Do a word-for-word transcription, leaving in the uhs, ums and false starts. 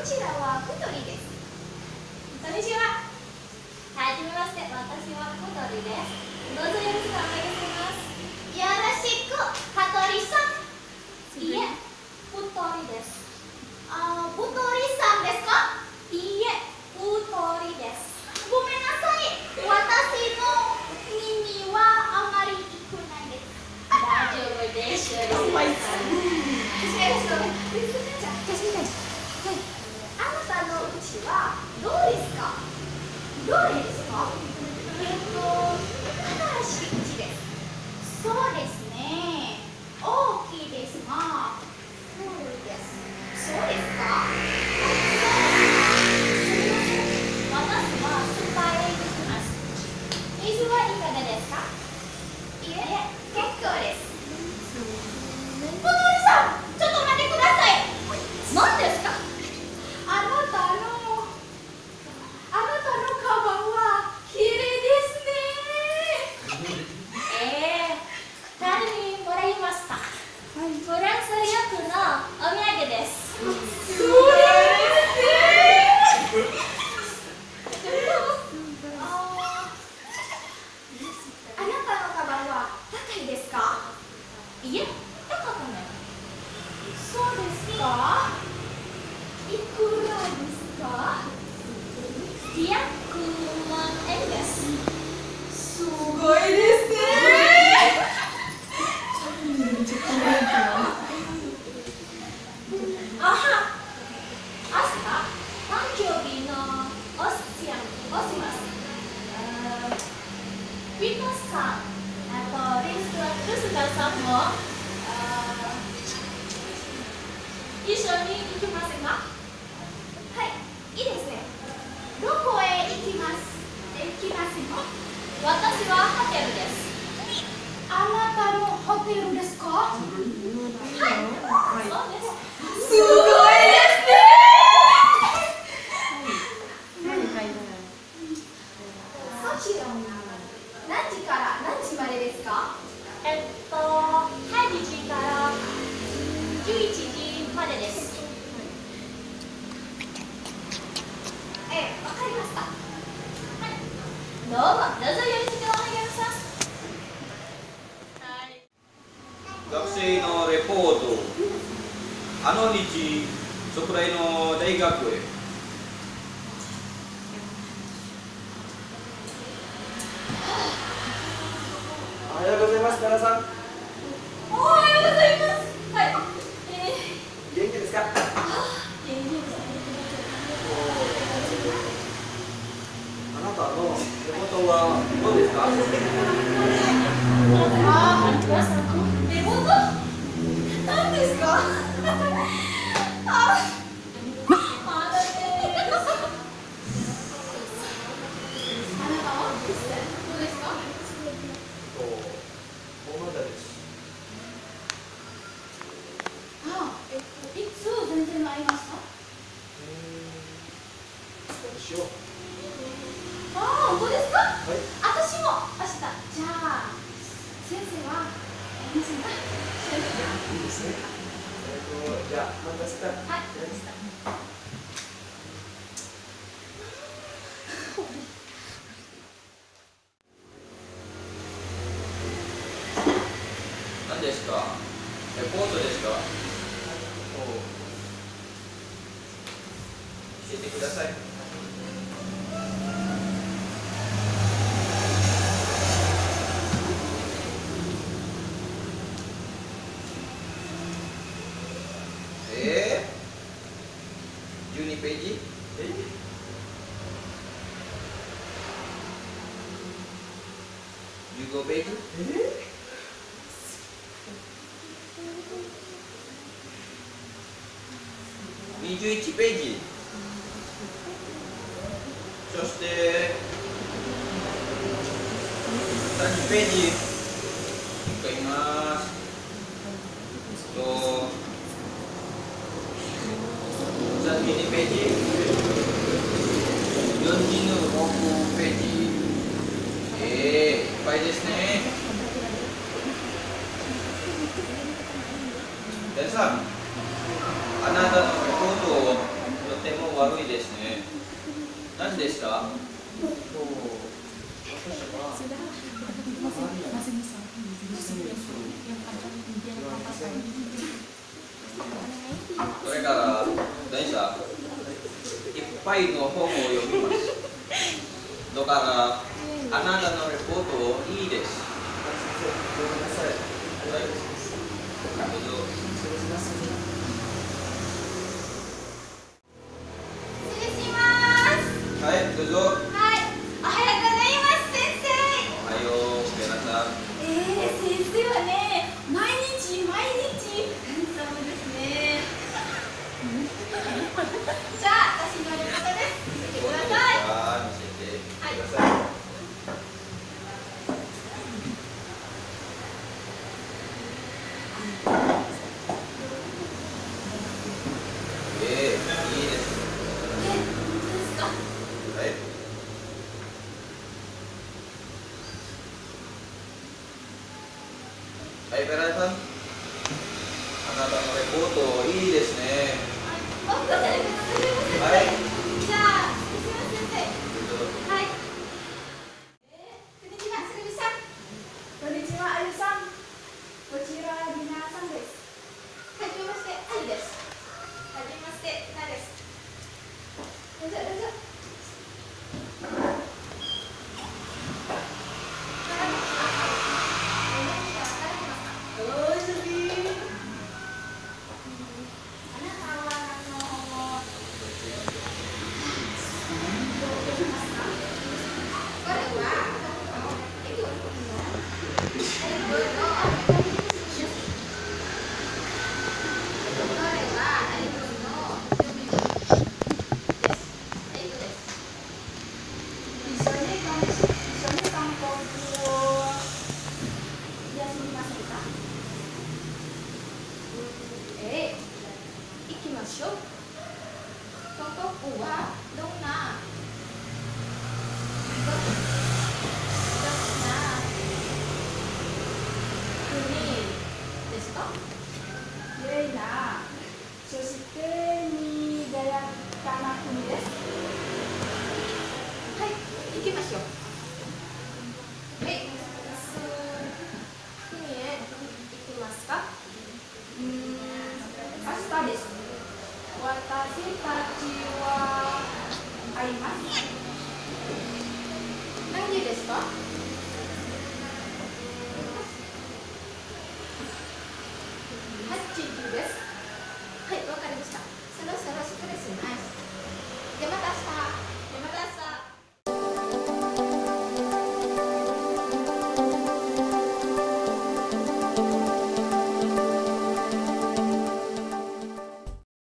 ちらは小鳥です。こんにちは。はじめまして、私は小鳥です。どうぞよろしくお願いします。よろしく、小鳥さん。いえ、小鳥です。あー、小鳥さんですか？いいえ、小鳥です。ごめんなさい。私の耳はあまり良くないです。大丈夫です。お前さん。あなたのうちはどうですか？どれですか？えっと、新しいうちです。そうですね。大きいですが、古いです。そうですか？私はスパイへ行きます。水はいかがですか？いえ、結構です。小鳥さん、ちょっと待ってください。何ですか？あなたのあなたのカバンは綺麗ですね。ええー、誰にもらいました。フランス旅のお土産です。そうですね。あなたのカバンは高いですか？いえ、高くない。そうですか？いくらですか？ひゃくまんえんです。すごいですね。あは、明日誕生日のおすしやをします。ピトさん、あとリスルスカさんも一緒に行きませんか？はい、いいですね。どこへ行きます？行きますか？私はホテルです。あなたのホテルですか？はい、そうです。すごいですね。そちら何時から何時までですか？えっと、はちじからじゅういちじまでです。ええ、わかりました。はい。どうも、どうぞよろしくお願いします。はい。 学生のレポート。あの道、そこらの大学へ。 おはようございます、奈良さん。 おはようございます。はい。えー、 元気ですか？ あ、元気です。 あなたのレポートはどうですか？ ああ、レポート？何ですか？あ、まだね。あなたは？どうですか？ 小野田です。 あ、えっと、いつ全然会いました？ 少しよ。 ああ、本当ですか？ はい。 私も明日。じゃあ、先生は会いませんか？ いいですね。えっと、じゃあ、また明日。 はい、明日。 何ですか？レポートですか？教えてください。えー、じゅうにページ？ え？ じゅうごページ？ え？ にじゅういちページ。そしてさんじゅうページ。一回言います。とさんじゅうにページ。よんじゅうろくページ。えー、いっぱいですね。でさ、あなたのレポートをとても悪いですね。何でした？ と、私は、あまりにそれから大さいっぱいの本を読みます。だからあなたのレポートいいです。 ごめんなさい。 はい、どうぞ。 失礼します。 はい、どうぞ。 はい、おはようございます、先生。 おはよう、皆さん。 えー、先生はね、毎日毎日ハンサムですね。じゃあ、私のレポートです。見てください。 見せてはい。 ください。えー、いいです。 え、本当ですか？ はい。はい、ベラさん。あなたのレポートいいですね。 あ、僕じゃなくて、先生。 はい。 じゃあ、すみません、先生。 どうぞ。 はい。えー、こんにちは、すぐみさん。こんにちは、あゆさん。こちら、りなさんです。はじめまして、あゆです。はじめまして、なです。どうぞ、どうぞ。おいしい。あなたは何の本を読みますか？これは、英語の英語のこれは英語の読み物です。英語です。一緒に漢一緒に韓国を休みませんか？ええ、行きましょう。韓国はどんなどどんな国ですか？綺麗な、そしてに穏やかな国です。はい、行きましょう。はい、国へ行きますか？うーん、明日です。私たちは会います。何時ですか？